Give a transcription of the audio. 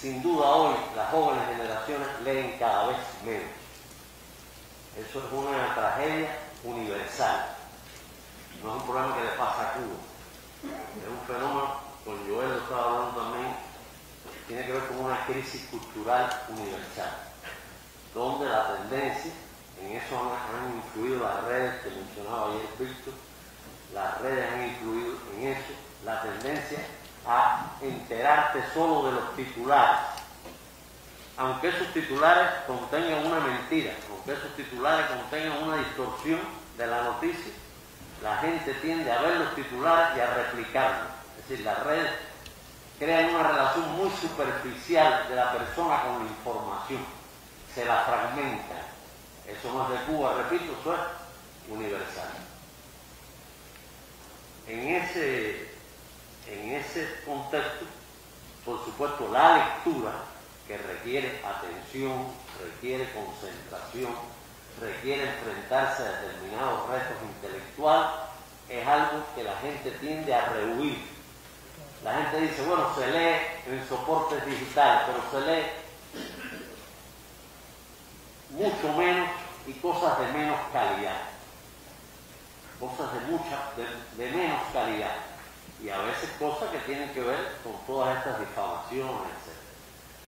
sin duda hoy las jóvenes generaciones leen cada vez menos. Eso es una tragedia universal. No es un problema que le pasa a Cuba. Es un fenómeno, con Joel lo estaba hablando también, tiene que ver con una crisis cultural universal, donde la tendencia, en eso han influido las redes que mencionaba ayer Víctor, las redes han influido en eso, la tendencia a enterarte solo de los titulares, aunque esos titulares contengan una mentira, aunque esos titulares contengan una distorsión de la noticia, la gente tiende a ver los titulares y a replicarlos. Es decir, las redes crean una relación muy superficial de la persona con la información, se la fragmentan. Eso no es de Cuba, repito, eso es universal. En ese contexto, por supuesto, la lectura, que requiere atención, requiere concentración, requiere enfrentarse a determinados retos intelectuales, es algo que la gente tiende a rehuir. La gente dice, bueno, se lee en soportes digitales, pero se lee mucho menos y cosas de menos calidad. Cosas de menos calidad. Y a veces cosas que tienen que ver con todas estas difamaciones, etc.